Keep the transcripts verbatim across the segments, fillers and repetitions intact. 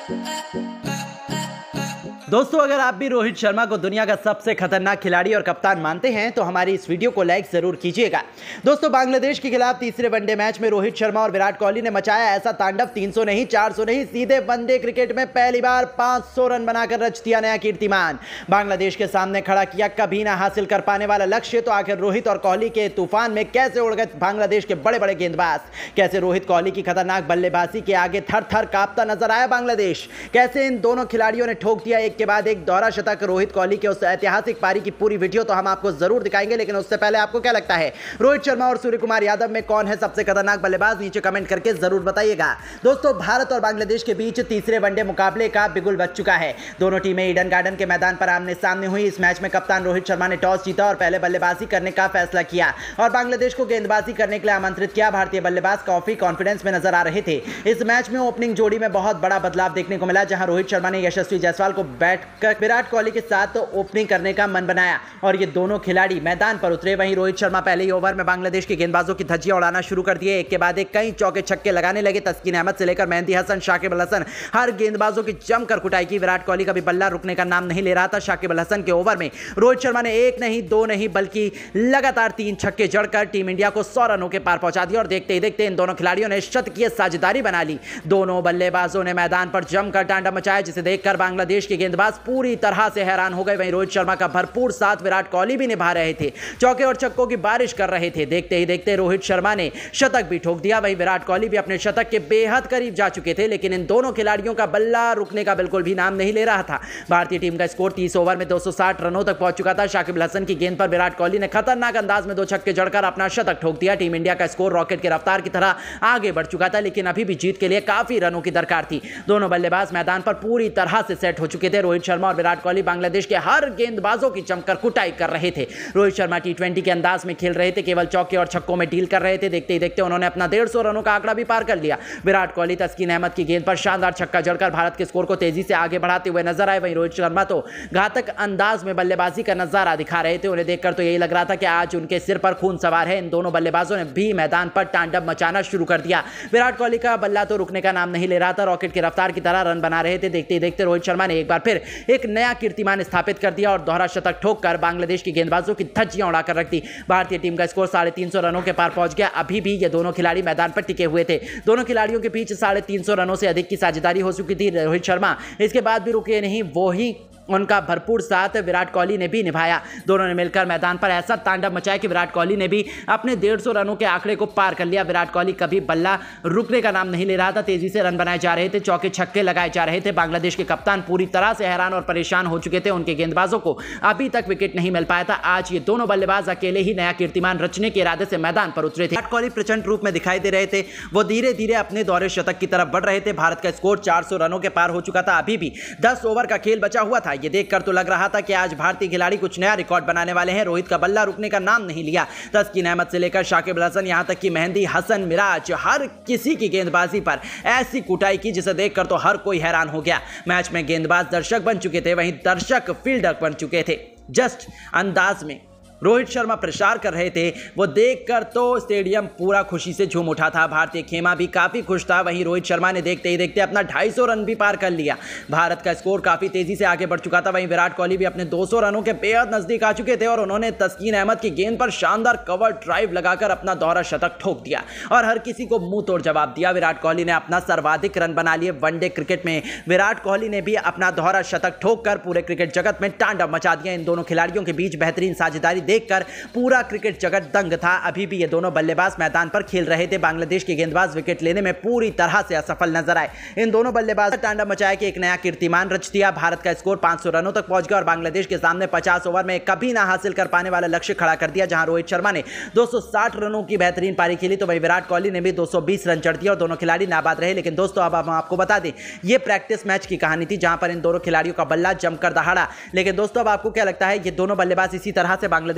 दोस्तों, अगर आप भी रोहित शर्मा को दुनिया का सबसे खतरनाक खिलाड़ी और कप्तान मानते हैं तो हमारी इस वीडियो को लाइक जरूर कीजिएगा। दोस्तों, बांग्लादेश के खिलाफ तीसरे वनडे मैच में रोहित शर्मा और विराट कोहली ने मचाया ऐसा तांडव, तीन सौ नहीं, चार सौ नहीं, सीधे वनडे क्रिकेट में पहली बार पांच सौ रन बनाकर रच दिया नया कीर्तिमान। बांग्लादेश के सामने खड़ा किया कभी ना हासिल कर पाने वाला लक्ष्य। तो आखिर रोहित और कोहली के तूफान में कैसे उड़ गए बांग्लादेश के बड़े बड़े गेंदबाज, कैसे रोहित कोहली की खतरनाक बल्लेबाजी के आगे थर थर कांपता नजर आया बांग्लादेश, कैसे इन दोनों खिलाड़ियों ने ठोक दिया एक के बाद एक दोहरा शतक रोहित कोहली के उस ऐतिहासिक पारी की पूरी वीडियो तो हम आपको जरूर दिखाएंगे। लेकिन उससे पहले आपको क्या लगता है, रोहित शर्मा और सूर्य कुमार यादव में कौन है सबसे खतरनाक बल्लेबाज, नीचे कमेंट करके जरूर बताइएगा। दोस्तों, भारत और बांग्लादेश के बीच तीसरे वनडे मुकाबले का बिगुल बज चुका है। दोनों टीमें ईडन गार्डन के मैदान पर आमने सामने हुई। इस मैच में कप्तान रोहित शर्मा ने टॉस जीता और पहले बल्लेबाजी करने का फैसला किया और बांग्लादेश को गेंदबाजी करने के लिए आमंत्रित किया। भारतीय बल्लेबाज काफी कॉन्फिडेंस में नजर आ रहे थे। इस मैच में ओपनिंग जोड़ी में बहुत बड़ा बदलाव देखने को मिला, जहां रोहित शर्मा ने यशस्वी जायसवाल को बैठकर विराट कोहली के साथ ओपनिंग करने का मन बनाया और ये दोनों खिलाड़ी मैदान पर उतरे। वहीं रोहित शर्मा पहले ही ओवर में बांग्लादेश के गेंदबाजों की धज्जियां उड़ाना शुरू कर दिए। एक के बाद एक कई चौके छक्के लगाने लगे। तस्कीन अहमद से लेकर मेहंदी हसन, शाकिब अल हसन, हर गेंदबाजों की जमकर कुटाई की। विराट कोहली का भी बल्ला रुकने का नाम नहीं ले रहा था। शाकिब अल हसन के ओवर में रोहित शर्मा ने एक नहीं, दो नहीं, बल्कि लगातार तीन छक्के जड़कर टीम इंडिया को सौ रनों के पार पहुंचा दिया और देखते ही देखते इन दोनों खिलाड़ियों ने शतकीय साझेदारी बना ली। दोनों बल्लेबाजों ने मैदान पर जमकर तांडव मचाया, जिसे देखकर बांग्लादेश के गेंदबाज पूरी तरह से हैरान हो गए। वहीं रोहित शर्मा का भरपूर साथ विराट कोहली भी निभा रहे थे, चौके और छक्कों की बारिश कर रहे थे। देखते ही देखते रोहित शर्मा ने शतक भी ठोक दिया। वहीं विराट कोहली भी अपने शतक के बेहद करीब जा चुके थे, लेकिन इन दोनों खिलाड़ियों का बल्ला रुकने का बिल्कुल भी नाम नहीं ले रहा था। भारतीय टीम का स्कोर तीस ओवर में दो सौ साठ रनों तक पहुंच चुका था। शाकिब अल हसन की गेंद पर विराट कोहली ने खतरनाक अंदाज में दो छक्के जड़कर अपना शतक ठोक दिया। टीम इंडिया का स्कोर रॉकेट की रफ्तार की तरह आगे बढ़ चुका था, लेकिन अभी भी जीत के लिए काफी रनों की दरकार थी। दोनों बल्लेबाज मैदान पर पूरी तरह से सेट हो चुके थे। रोहित शर्मा और विराट कोहली बांग्लादेश के हर गेंदबाजों की जमकर कुटाई कर रहे थे। रोहित शर्मा टी ट्वेंटी के अंदाज में खेल रहे थे, केवल चौके और छक्कों में डील कर रहे थे। देखते ही देखते उन्होंने अपना डेढ़ सौ रनों का आंकड़ा भी पार कर लिया। विराट कोहली तस्कीन अहमद की गेंद पर शानदार छक्का जड़कर भारत के स्कोर को तेजी से आगे बढ़ाते हुए नजर आए। वहीं रोहित शर्मा तो घातक अंदाज में बल्लेबाजी का नजारा दिखा रहे थे। उन्हें देखकर तो यही लग रहा था कि आज उनके सिर पर खून सवार है। इन दोनों बल्लेबाजों ने भी मैदान पर तांडव मचाना शुरू कर दिया। विराट कोहली का बल्ला तो रुकने का नाम नहीं ले रहा था, रॉकेट की रफ्तार की तरह रन बना रहे थे। देखते ही देखते रोहित शर्मा ने एक बार फिर एक नया कीर्तिमान स्थापित कर दिया और दोहरा शतक ठोककर बांग्लादेश की गेंदबाजों की धज्जियां उड़ाकर रख दी। भारतीय टीम का स्कोर साढ़े तीन सौ रनों के पार पहुंच गया। अभी भी ये दोनों खिलाड़ी मैदान पर टिके हुए थे। दोनों खिलाड़ियों के बीच साढ़े तीन सौ रनों से अधिक की साझेदारी हो चुकी थी। रोहित शर्मा इसके बाद भी रुके नहीं, वो ही उनका भरपूर साथ विराट कोहली ने भी निभाया। दोनों ने मिलकर मैदान पर ऐसा तांडव मचाया कि विराट कोहली ने भी अपने डेढ़ सौ रनों के आंकड़े को पार कर लिया। विराट कोहली कभी बल्ला रुकने का नाम नहीं ले रहा था। तेजी से रन बनाए जा रहे थे, चौके छक्के लगाए जा रहे थे। बांग्लादेश के कप्तान पूरी तरह से हैरान और परेशान हो चुके थे। उनके गेंदबाजों को अभी तक विकेट नहीं मिल पाया था। आज ये दोनों बल्लेबाज अकेले ही नया कीर्तिमान रचने के इरादे से मैदान पर उतरे थे। विराट कोहली प्रचंड रूप में दिखाई दे रहे थे। वो धीरे धीरे अपने दौरे शतक की तरफ बढ़ रहे थे। भारत का स्कोर चार सौ रनों के पार हो चुका था। अभी भी दस ओवर का खेल बचा हुआ था। ये देखकर तो लग रहा था कि आज भारतीय खिलाड़ी कुछ नया रिकॉर्ड बनाने वाले हैं। रोहित का बल्ला रुकने का नाम नहीं लिया। तस्कीन अहमद से लेकर शाकिब अल हसन, यहां तक कि मेहंदी हसन, मिराज, हर किसी की गेंदबाजी पर ऐसी कुटाई की जिसे देखकर तो हर कोई हैरान हो गया। मैच में गेंदबाज दर्शक बन चुके थे, वहीं दर्शक फील्डर बन चुके थे। जस्ट अंदाज में रोहित शर्मा प्रचार कर रहे थे, वो देखकर तो स्टेडियम पूरा खुशी से झूम उठा था। भारतीय खेमा भी काफी खुश था। वहीं रोहित शर्मा ने देखते ही देखते अपना ढाई सौ रन भी पार कर लिया। भारत का स्कोर काफी तेजी से आगे बढ़ चुका था। वहीं विराट कोहली भी अपने दो सौ रनों के बेहद नजदीक आ चुके थे और उन्होंने तस्कीन अहमद की गेंद पर शानदार कवर ड्राइव लगाकर अपना दोहरा शतक ठोक दिया और हर किसी को मुंह तोड़ जवाब दिया। विराट कोहली ने अपना सर्वाधिक रन बना लिए। वनडे क्रिकेट में विराट कोहली ने भी अपना दोहरा शतक ठोककर पूरे क्रिकेट जगत में तांडव मचा दिया। इन दोनों खिलाड़ियों के बीच बेहतरीन साझेदारी देखकर पूरा क्रिकेट जगत दंग था। अभी भी ये दोनों बल्लेबाज मैदान पर खेल रहे थे। बांग्लादेश के गेंदबाज विकेट लेने में पूरी तरह से असफल नजर आए। इन दोनों बल्लेबाज तांडव मचाया कि एक नया कीर्तिमान रच दिया। भारत का स्कोर पांच सौ रनों तक पहुंच गया और बांग्लादेश के सामने पचास ओवर में कभी ना हासिल कर पाने वाला लक्ष्य खड़ा कर दिया। जहां रोहित शर्मा ने दो सौ साठ रनों की बेहतरीन पारी खेली तो वहीं विराट कोहली ने भी दो सौ बीस रन चढ़ दिए और दोनों खिलाड़ी नाबाद रहे। लेकिन दोस्तों, अब हम आपको बता दें, यह प्रैक्टिस मैच की कहानी थी जहां पर इन दोनों खिलाड़ियों का बल्ला जमकर दहाड़ा। लेकिन दोस्तों, अब आपको क्या लगता है, ये दोनों बल्लेबाज इसी तरह से बांग्लादेश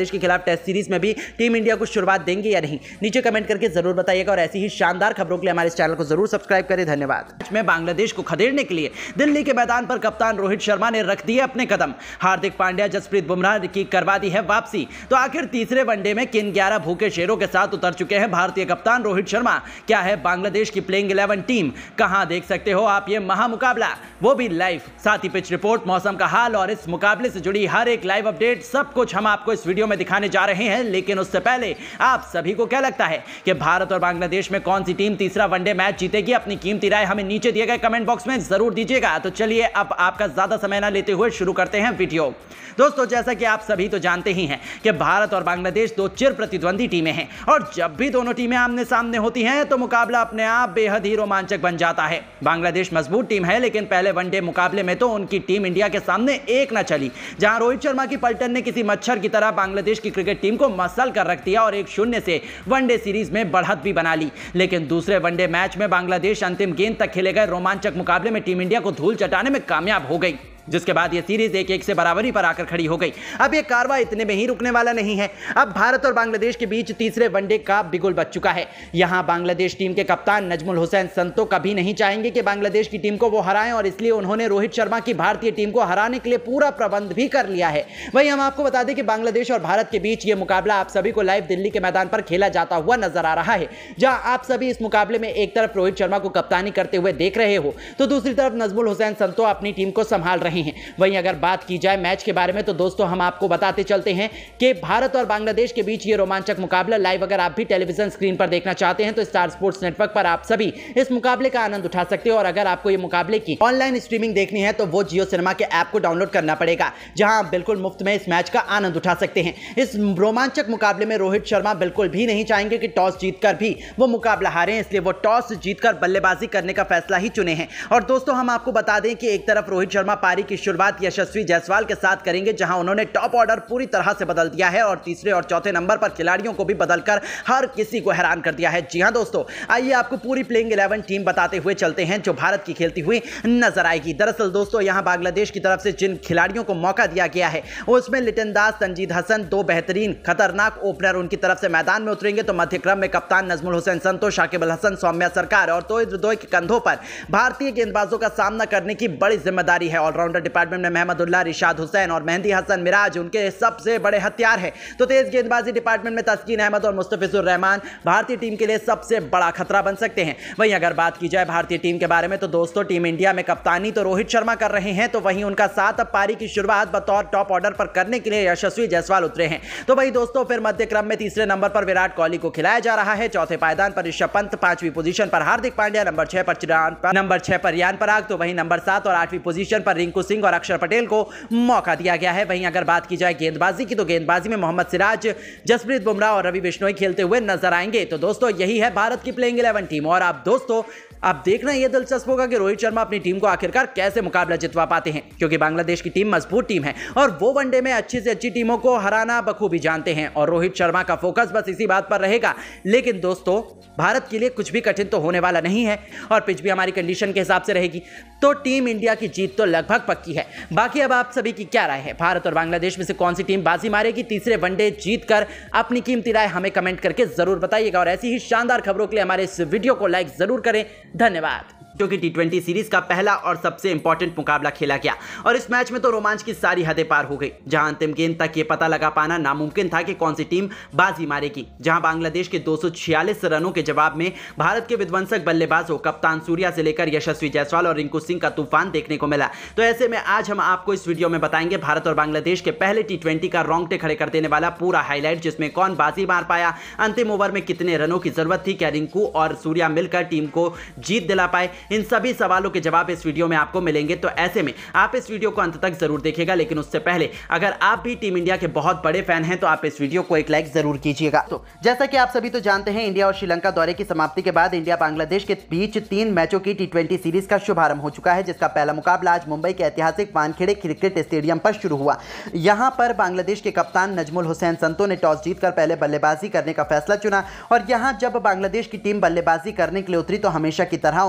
बांग्लादेश के खिलाफ टेस्ट सीरीज में भी टीम इंडिया को शुरुआत देंगे या नहीं, नीचे कमेंट करके जरूर बताइएगा। और ऐसी ही शानदार खबरों के लिए हमारे इस चैनल को जरूर सब्सक्राइब करें। धन्यवाद। में बांग्लादेश को खदेड़ने के लिए दिल्ली के मैदान पर कप्तान रोहित शर्मा ने रख दिए अपने कदम। हार्दिक पांड्या, जसप्रीत बुमराह की करवा दी है वापसी। तो आखिर तीसरे वनडे में किन ग्यारह भूखे शेरों के साथ उतर चुके हैं भारतीय कप्तान रोहित शर्मा? क्या है बांग्लादेश की प्लेइंग इलेवन टीम? कहां देख सकते हो आप ये महामुकाबला, वो भी लाइव। साथ ही पिच रिपोर्ट, मौसम का हाल और इस मुकाबले से जुड़ी हर एक लाइव अपडेट, सब कुछ हम आपको इस वीडियो में दिखाने जा रहे हैं। लेकिन उससे पहले आप सभी को क्या लगता है कि भारत और बांग्लादेश में कौन सी टीम तीसरा वनडे मैच जीतेगी? अपनी कीमती राय हमें नीचे दिए गए कमेंट बॉक्स में जरूर दीजिएगा। तो चलिए अब आपका ज्यादा समय ना लेते हुए शुरू करते हैं वीडियो। दोस्तों, जैसा कि आप सभी तो जानते ही हैं कि भारत और बांग्लादेश दो चिर प्रतिद्वंदी टीमें हैं और जब भी दोनों टीमें आमने सामने होती हैं तो मुकाबला अपने आप बेहद ही रोमांचक बन जाता है। बांग्लादेश मजबूत टीम है, लेकिन पहले वनडे मुकाबले में तो उनकी टीम इंडिया के सामने एक न चली, जहां रोहित शर्मा की पलटन ने किसी मच्छर की तरह बांग्लादेश की क्रिकेट टीम को मसल कर रख दिया और एक शून्य से वनडे सीरीज में बढ़त भी बना ली। लेकिन दूसरे वनडे मैच में बांग्लादेश अंतिम गेंद तक खेले गए रोमांचक मुकाबले में टीम इंडिया को धूल चटाने में कामयाब हो गई, जिसके बाद यह सीरीज एक एक से बराबरी पर आकर खड़ी हो गई। अब यह कारवा इतने में ही रुकने वाला नहीं है। अब भारत और बांग्लादेश के बीच तीसरे वनडे का बिगुल बच चुका है। यहां बांग्लादेश टीम के कप्तान नजमुल हुसैन संतो कभी नहीं चाहेंगे कि बांग्लादेश की टीम को वो हराएं और इसलिए उन्होंने रोहित शर्मा की भारतीय टीम को हराने के लिए पूरा प्रबंध भी कर लिया है। वहीं हम आपको बता दें कि बांग्लादेश और भारत के बीच यह मुकाबला आप सभी को लाइव दिल्ली के मैदान पर खेला जाता हुआ नजर आ रहा है, जहां आप सभी इस मुकाबले में एक तरफ रोहित शर्मा को कप्तानी करते हुए देख रहे हो तो दूसरी तरफ नजमुल हुसैन संतो अपनी टीम को संभाल रहे हैं। वहीं अगर बात की जाए मैच के बारे में तो दोस्तों हम आपको बताते चलते हैं कि भारत और बांग्लादेश के बीच ये रोमांचक मुकाबला लाइव अगर आप भी टेलीविजन स्क्रीन पर देखना चाहते हैं तो स्टार स्पोर्ट्स नेटवर्क पर आप सभी इस मुकाबले का आनंद उठा सकते हो। और अगर आपको ये मुकाबले की ऑनलाइन स्ट्रीमिंग देखनी है तो वो जियो सिनेमा के ऐप को डाउनलोड करना पड़ेगा, जहां आप बिल्कुल मुफ्त में इस मैच का आनंद उठा सकते हैं। इस रोमांचक मुकाबले में रोहित शर्मा बिल्कुल भी नहीं चाहेंगे कि टॉस जीतकर भी वो मुकाबला हारें, इसलिए वो टॉस जीतकर बल्लेबाजी करने का फैसला ही चुने हैं। और दोस्तों हम आपको बता दें कि एक तरफ रोहित शर्मा पारी की शुरुआत यशस्वी जायसवाल के साथ करेंगे, जहां उन्होंने टॉप ऑर्डर पूरी तरह से बदल दिया है और तीसरे और चौथे नंबर पर खिलाड़ियों को भी बदलकर हर किसी को हैरान कर दिया है। जी हां दोस्तों, आइए आपको पूरी प्लेइंग इलेवन टीम बताते हुए चलते हैं जो भारत की खेलती हुई नजर आएगी। दरअसल दोस्तों यहां बांग्लादेश की तरफ से जिन खिलाड़ियों को मौका दिया गया है उसमें लिटन दास, तंजीद हसन, दो बेहतरीन खतरनाक ओपनर उनकी तरफ से मैदान में उतरेंगे। तो मध्य क्रम में कप्तान नजमुल हुसैन संतो, शाकिब अल हसन, सौम्या सरकार और तोइद रदोई के कंधों पर भारतीय गेंदबाजों का सामना करने की बड़ी जिम्मेदारी है। ऑलराउंडर डिपार्टमेंट में महमदुल्लाह, रिशाद हुसैन और मेहंदी हसन मिराज उनके सबसे बड़े हथियार हैं। तो तेज गेंदबाजी डिपार्टमेंट में तस्कीन अहमद और मुस्तफिजुर रहमान भारतीय टीम के लिए सबसे बड़ा खतरा बन सकते हैं। वहीं अगर बात की जाए भारतीय टीम के बारे में तो दोस्तों टीम इंडिया में कप्तानी तो रोहित शर्मा कर रहे हैं, तो वहीं उनका साथ अब पारी की शुरुआत बतौर टॉप ऑर्डर पर करने के लिए यशस्वी जायसवाल उतरे हैं। तो वहीं दोस्तों फिर मध्य क्रम में तीसरे नंबर पर विराट कोहली को खिलाया जा रहा है, चौथे पायदान पर ऋषभ पंत, पांचवी पोजीशन पर हार्दिक पांड्या, नंबर छह पर चिरान नंबर छह पर रियान पराग, तो वहीं नंबर सात और आठवीं पोजीशन पर रिंकू सिंह और अक्षर पटेल को मौका दिया गया है। वहीं अगर बात की जाए गेंदबाजी की तो गेंदबाजी में मोहम्मद सिराज, जसप्रीत बुमराह और रवि बिश्नोई खेलते हुए नजर आएंगे। तो दोस्तों यही है भारत की प्लेइंग इलेवन टीम। और आप दोस्तों अब देखना यह दिलचस्प होगा कि रोहित शर्मा अपनी टीम को आखिरकार कैसे मुकाबला जितवा पाते हैं, क्योंकि बांग्लादेश की टीम मजबूत टीम है और वो वनडे में अच्छी से अच्छी टीमों को हराना बखूबी जानते हैं और रोहित शर्मा का फोकस बस इसी बात पर रहेगा। लेकिन दोस्तों भारत के लिए कुछ भी कठिन तो होने वाला नहीं है और पिच भी हमारी कंडीशन के हिसाब से रहेगी, तो टीम इंडिया की जीत तो लगभग पक्की है। बाकी अब आप सभी की क्या राय है, भारत और बांग्लादेश में से कौन सी टीम बाजी मारेगी तीसरे वनडे जीतकर? अपनी कीमती राय हमें कमेंट करके जरूर बताइएगा और ऐसी ही शानदार खबरों के लिए हमारे इस वीडियो को लाइक जरूर करें। धन्यवाद। क्योंकि टी ट्वेंटी सीरीज का पहला और सबसे इंपॉर्टेंट मुकाबला खेला गया और इस मैच में तो रोमांच की सारी हदें पार हो गई, जहां अंतिम गेंद तक ये पता लगा पाना नामुमकिन था कि कौन सी टीम बाजी मारेगी। जहां बांग्लादेश के दो सौ छियालीस रनों के जवाब में भारत के विध्वंसक बल्लेबाजों कप्तान सूर्या से लेकर यशस्वी जायसवाल और रिंकू सिंह का तूफान देखने को मिला। तो ऐसे में आज हम आपको इस वीडियो में बताएंगे भारत और बांग्लादेश के पहले टी ट्वेंटी का रोंगटे खड़े कर देने वाला पूरा हाईलाइट, जिसमें कौन बाजी मार पाया, अंतिम ओवर में कितने रनों की जरूरत थी, क्या रिंकू और सूर्या मिलकर टीम को जीत दिला पाए, इन सभी सवाल के जवाब इस वीडियो में आपको मिलेंगे। तो ऐसे में आप इस वीडियो को अंत तक जरूर देखिएगा। लेकिन उससे पहले अगर आप भी टीम इंडिया के बहुत बड़े फैन हैं तो आप इस वीडियो को एक लाइक जरूर कीजिएगा। तो जैसा कि आप सभी तो जानते हैं, इंडिया और श्रीलंका दौरे की समाप्ति के बाद इंडिया बांग्लादेश के बीच तीन मैचों की टी ट्वेंटी सीरीज का शुभारंभ हो चुका है, जिसका पहला मुकाबला आज मुंबई के ऐतिहासिक वानखेड़े क्रिकेट स्टेडियम पर शुरू हुआ। यहां पर बांग्लादेश के कप्तान नजमुल हुसैन संतो ने टॉस जीतकर पहले बल्लेबाजी करने का फैसला चुना और यहां जब बांग्लादेश की टीम बल्लेबाजी करने के लिए उतरी तो हमेशा की तरह उनके लिए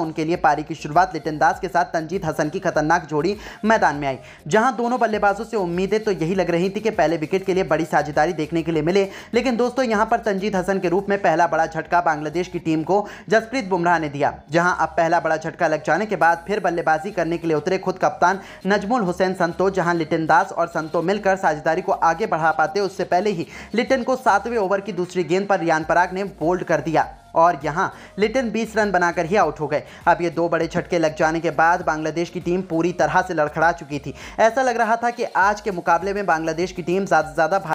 पारी की शुरुआत लिटन दास के साथ तंजीद हसन की खतरनाक जोड़ी मैदान में आई, जहां दोनों बल्लेबाजों से उम्मीदें तो यही लग रही थी कि पहले विकेट के लिए बड़ी साझेदारी देखने के लिए मिले, लेकिन दोस्तों यहां पर तंजीद हसन के रूप में पहला बड़ा झटका बांग्लादेश की टीम को जसप्रीत बुमराह ने दिया। जहां अब पहला बड़ा झटका लग जाने के बाद फिर बल्लेबाजी करने के लिए उतरे खुद कप्तान नजमुल हुसैन संतो, जहां लिटन दास और संतो मिलकर साझेदारी को आगे बढ़ा पाते उससे पहले ही लिटन को सातवें ओवर की दूसरी गेंद पर रियान पराग ने बोल्ड कर दिया और यहां लिटन बीस रन बनाकर ही आउट हो गए। अब ये दो बड़े झटके लग जाने के बाद बांग्लादेश की टीम पूरी तरह से लड़खड़ा चुकी थी। ऐसा लग रहा था कि आज के मुकाबले में बांग्लादेश की टीम ज़्यादा से ज़्यादा